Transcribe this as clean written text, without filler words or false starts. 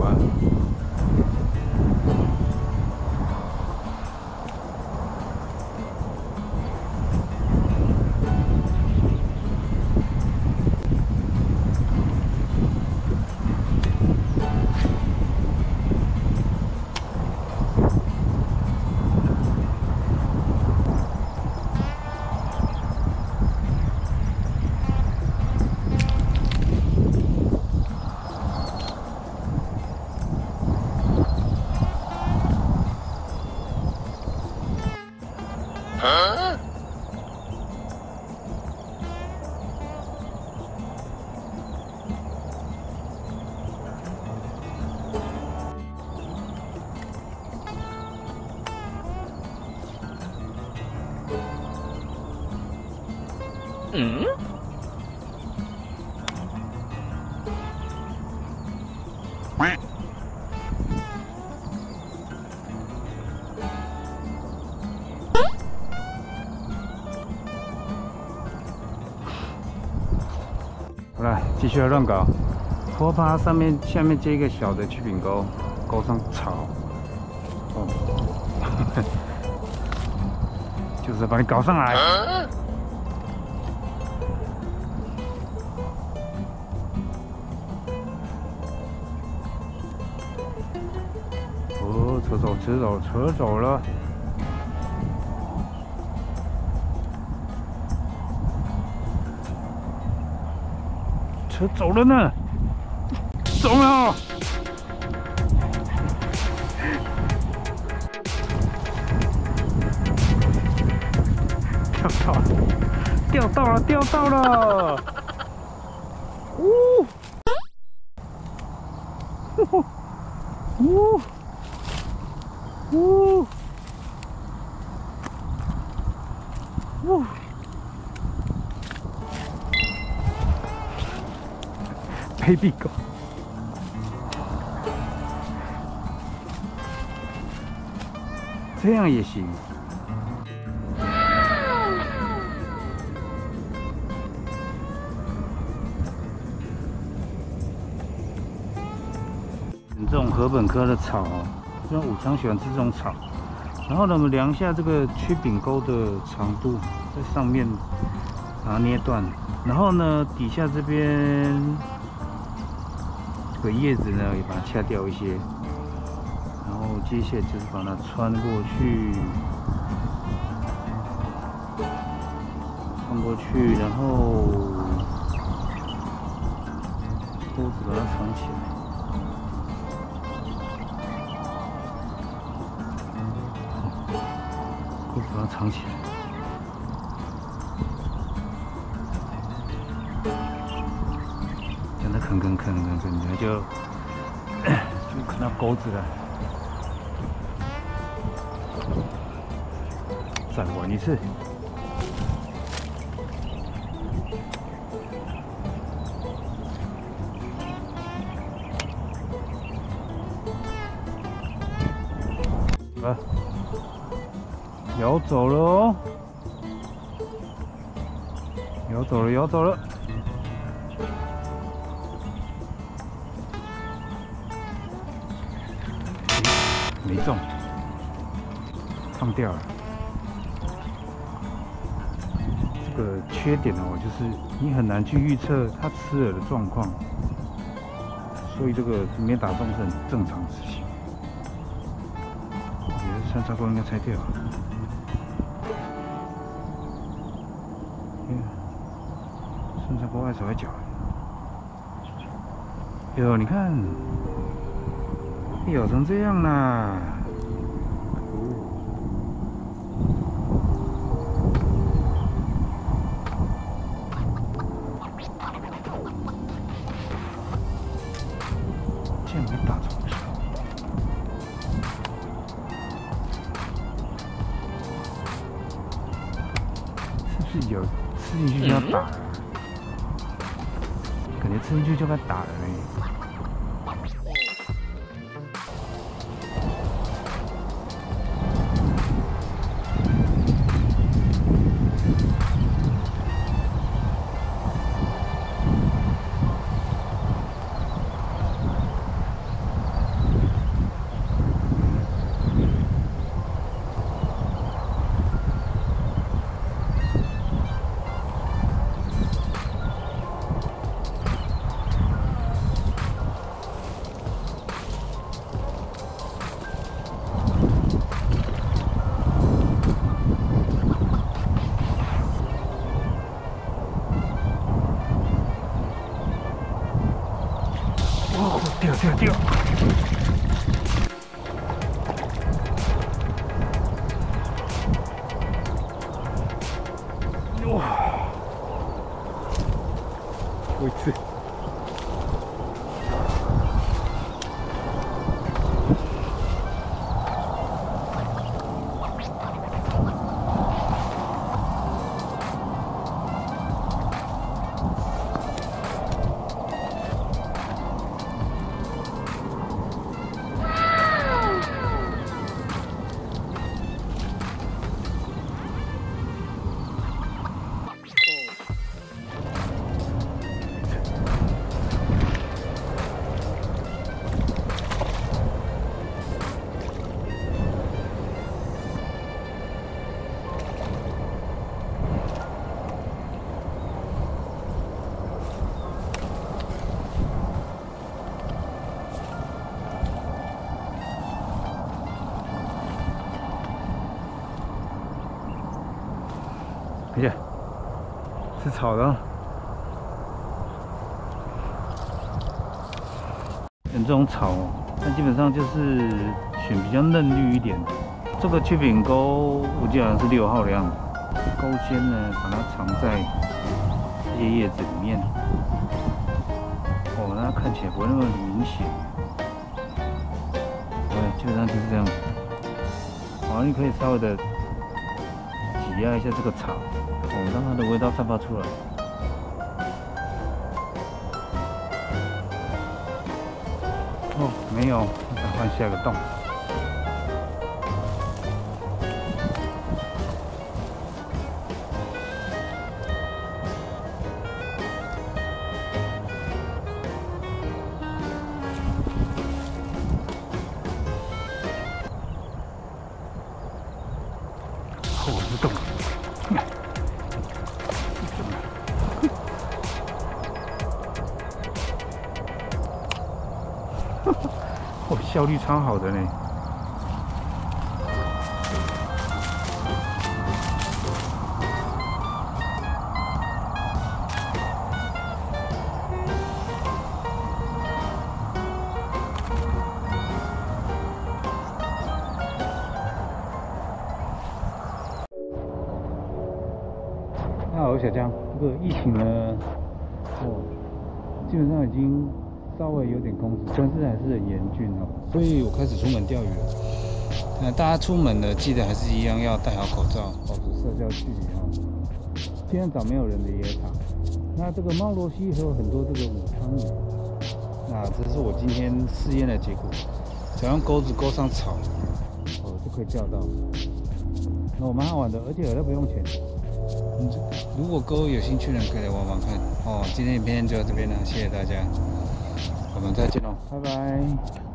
啊。 嗯？ 好了，继续来乱搞。坡爬下面接一个小的曲柄钩，钩上草。哦，就是把你搞上来。哦，车走了。车走了呢，走了。钓到了！呜！呜！呜！呜！baby狗，这样也行。这种禾本科的草，像武昌喜欢吃这种草。然后呢，我们量一下这个曲柄钩的长度，在上面把它捏断。然后呢，底下这边这个叶子呢，也把它掐掉一些。然后接下来就是把它穿过去，然后钩子把它藏起来。钩子把它藏起来。让它啃，然后就啃到钩子了。再玩一次。啊，摇走了哦，摇走了。没中，放掉了。这个缺点哦，就是你很难去预测它吃饵的状况，所以这个没打中是很正常的事情。我觉得三叉钩应该拆掉了。三叉钩碍手碍脚。哟，你看，咬成这样啦！竟然没打中手，是不是有吃进去就要打了？感觉吃进去就该打了呢。 哦，掉！哇！我一次。哎呀，是草的。这种草，它基本上就是选比较嫩绿一点的。这个曲柄钩，我记得好像是6号的样子。钩尖呢，把它藏在这些叶子里面。哦，那它看起来不会那么明显。对，基本上就是这样子。好，你可以稍微的挤压一下这个草。让它的味道散发出来。哦，没有，再换下一个洞。哦，这洞。哦，效率超好的呢。好，小江，这个疫情呢，基本上已经稍微有点控制，但是还是很严峻哦。所以我开始出门钓鱼了。大家出门呢，记得还是一样要戴好口罩，保持社交距离哦。尽量找没有人的野场。那这个猫罗溪还有很多这个武昌鱼。那这是我今天试验的结果，只要用钩子钩上草，就可以钓到。那蛮好玩的，而且都不用钱。如果各位有兴趣的人可以来玩玩看哦。今天影片就到这边了，谢谢大家，我们再见喽，拜拜。